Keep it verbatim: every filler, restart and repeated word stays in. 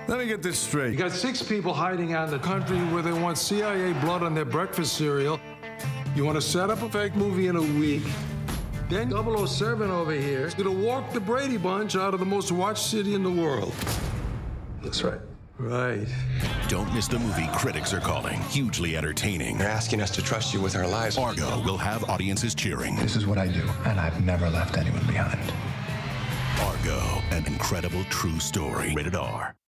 Let me get this straight. You got six people hiding out in the country where they want C I A blood on their breakfast cereal. You want to set up a fake movie in a week. Then double oh seven over here is gonna walk the Brady Bunch out of the most watched city in the world. Looks right. Right. Don't miss the movie critics are calling hugely entertaining. They're asking us to trust you with our lives. Argo will have audiences cheering. This is what I do, and I've never left anyone behind. Argo, an incredible true story. Rated R.